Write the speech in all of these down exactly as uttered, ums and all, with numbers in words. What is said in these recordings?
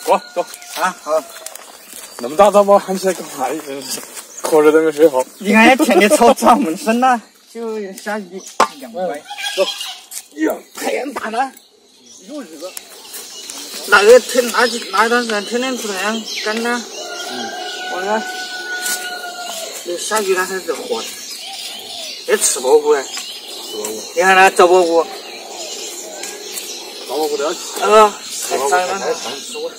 过走啊，好。 那么大早把我喊起来干嘛？真是瞌着都没睡好。 你看那天气草草闷声了，就下雨凉快。 走。呀，太阳大了，又热。 那个天那那段时间天天出太阳干了。嗯。完了，那下雨了还是活的。那吃蘑菇哎。 吃蘑菇。 你看那赵蘑菇。 赵蘑菇都要吃。 啊。 太脏了，太脏死我了。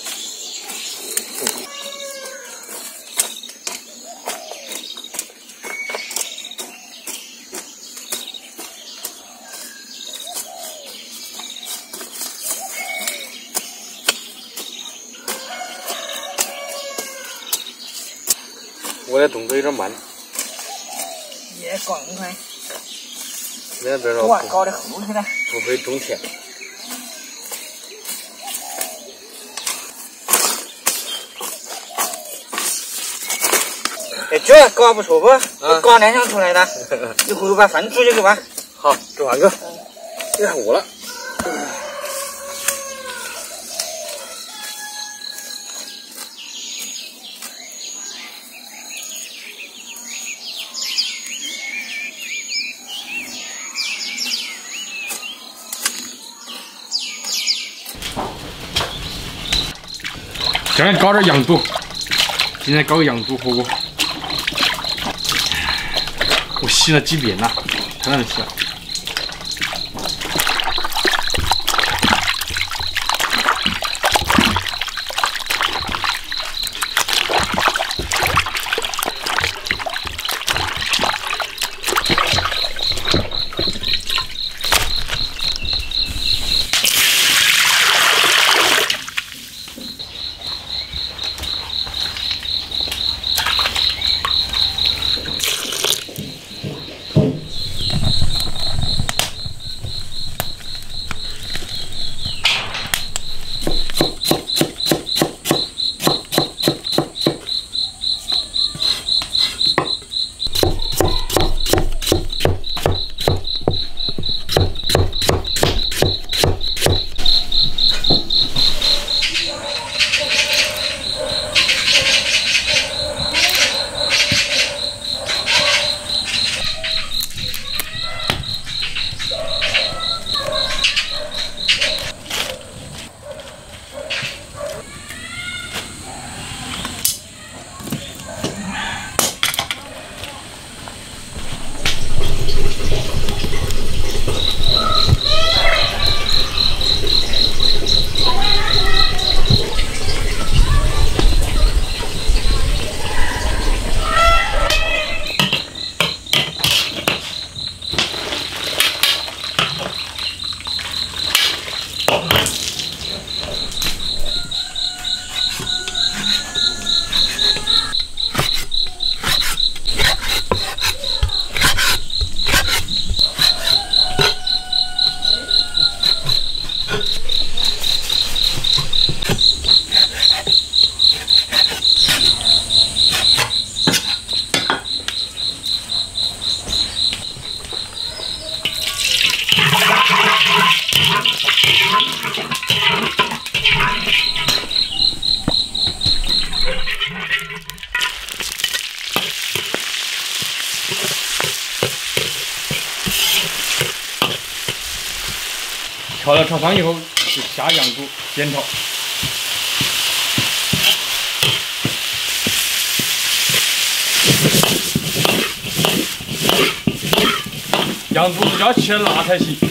我的动作有点慢。 也赶快。 两边儿哇，搞得后去了。 不会种田。 哎，这搞不错不？啊，搞两箱出来的。你回头把饭煮起给吧。 好，煮饭去。有点饿了。今天搞点羊肚，今天搞个羊肚火锅。我洗了几遍了，太难洗了。调料炒汤以后，就下羊肚煎炒。羊肚子要起来辣才行。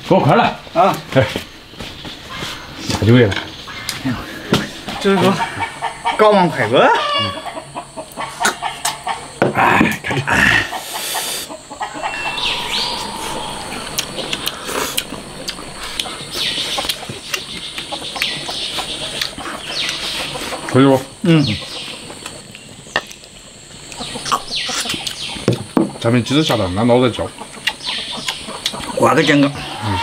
给我快来！ 啊！ 哎，下酒也来。 就是说，搞完快乐。 哎，看这。可以不？ 嗯。 下面鸡子下到那老在叫。 挂个酱个。 嗯。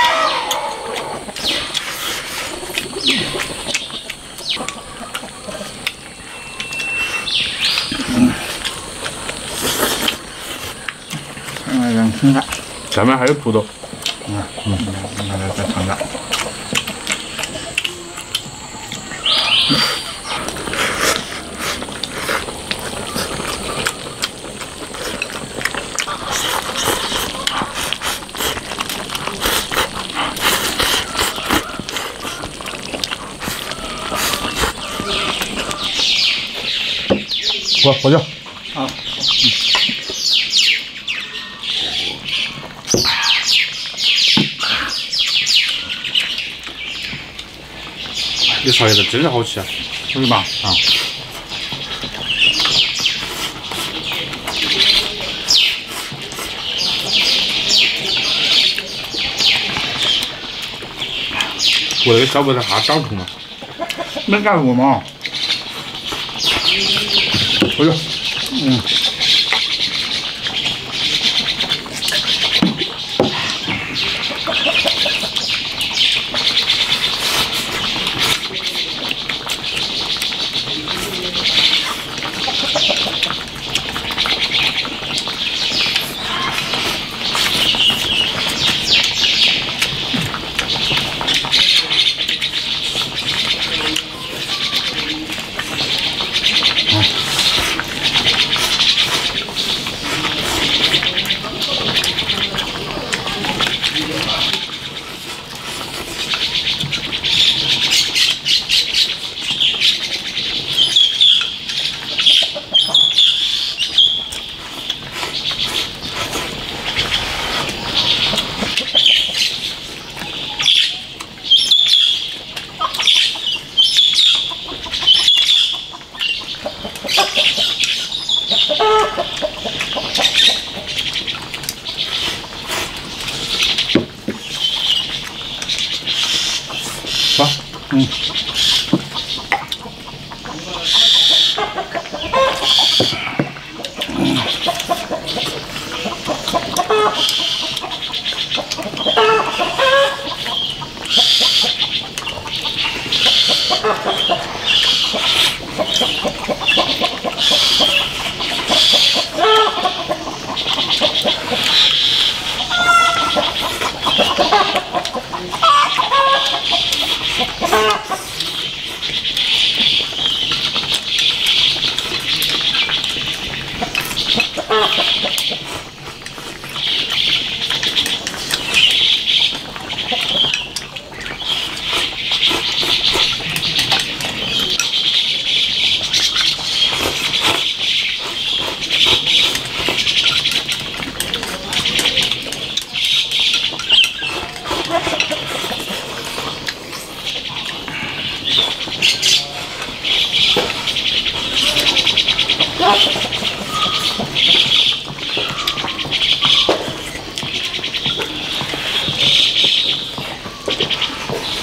嗯，让看看。 下面还有葡萄。 嗯嗯，那再再尝尝。 过来喝酒。 好。 这烧叶子真是好吃啊！ 可以吧？ 啊。我那个小白菜还长虫了。 没干过吗？ 哎呦， 嗯。 好， 嗯。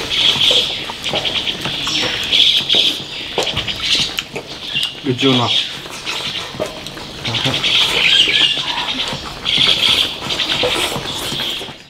有酒呢。